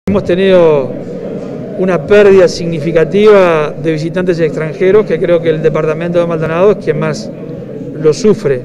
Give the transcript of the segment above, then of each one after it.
Hemos tenido una pérdida significativa de visitantes extranjeros, que creo que el departamento de Maldonado es quien más lo sufre.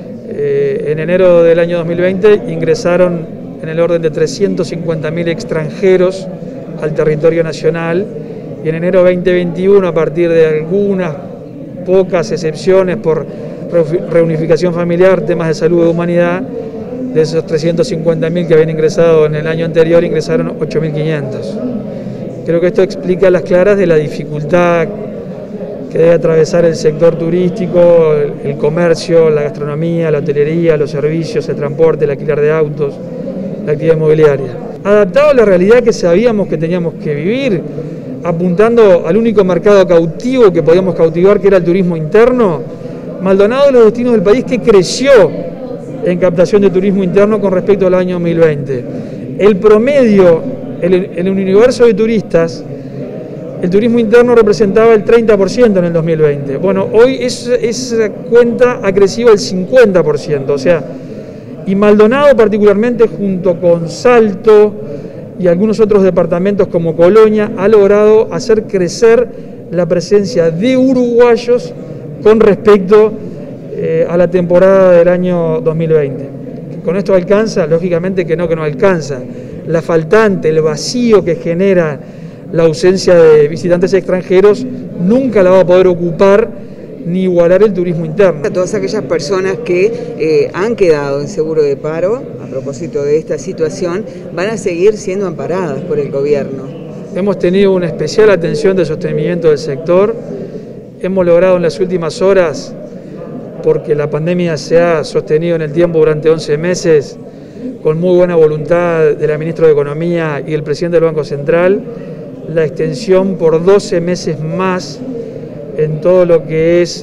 En enero del año 2020 ingresaron en el orden de 350.000 extranjeros al territorio nacional, y en enero 2021, a partir de algunas pocas excepciones por reunificación familiar, temas de salud o humanidad, de esos 350.000 que habían ingresado en el año anterior, ingresaron 8.500. Creo que esto explica a las claras de la dificultad que debe atravesar el sector turístico, el comercio, la gastronomía, la hotelería, los servicios, el transporte, el alquiler de autos, la actividad inmobiliaria. Adaptado a la realidad que sabíamos que teníamos que vivir, apuntando al único mercado cautivo que podíamos cautivar, que era el turismo interno, Maldonado es de los destinos del país que creció en captación de turismo interno con respecto al año 2020. El promedio, en el universo de turistas, el turismo interno representaba el 30% en el 2020. Bueno, hoy esa cuenta ha crecido al 50%, o sea, y Maldonado particularmente, junto con Salto y algunos otros departamentos como Colonia, ha logrado hacer crecer la presencia de uruguayos con respecto a la temporada del año 2020. ¿Con esto alcanza? Lógicamente que no alcanza. La faltante, el vacío que genera la ausencia de visitantes extranjeros nunca la va a poder ocupar ni igualar el turismo interno. A todas aquellas personas que han quedado en seguro de paro, a propósito de esta situación, van a seguir siendo amparadas por el gobierno. Hemos tenido una especial atención de sostenimiento del sector. Hemos logrado en las últimas horas, porque la pandemia se ha sostenido en el tiempo durante 11 meses, con muy buena voluntad de la ministra de Economía y el presidente del Banco Central, la extensión por 12 meses más en todo lo que es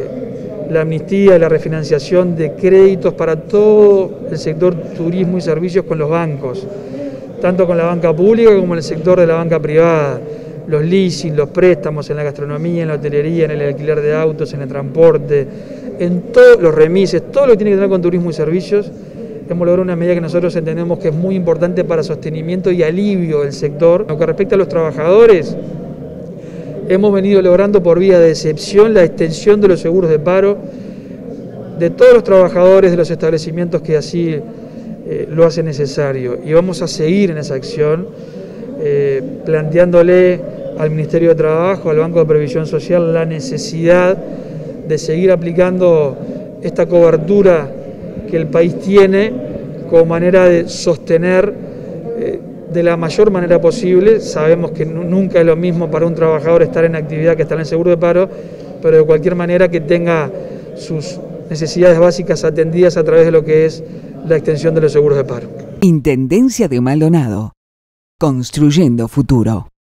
la amnistía y la refinanciación de créditos para todo el sector turismo y servicios con los bancos, tanto con la banca pública como en el sector de la banca privada, los leasing, los préstamos en la gastronomía, en la hotelería, en el alquiler de autos, en el transporte, en todos los remises, todo lo que tiene que ver con turismo y servicios. Hemos logrado una medida que nosotros entendemos que es muy importante para sostenimiento y alivio del sector. En lo que respecta a los trabajadores, hemos venido logrando por vía de excepción la extensión de los seguros de paro de todos los trabajadores de los establecimientos que así lo hacen necesario. Y vamos a seguir en esa acción, planteándole al Ministerio de Trabajo, al Banco de Previsión Social, la necesidad de seguir aplicando esta cobertura que el país tiene como manera de sostener de la mayor manera posible. Sabemos que nunca es lo mismo para un trabajador estar en actividad que estar en seguro de paro, pero de cualquier manera que tenga sus necesidades básicas atendidas a través de lo que es la extensión de los seguros de paro. Intendencia de Maldonado, construyendo futuro.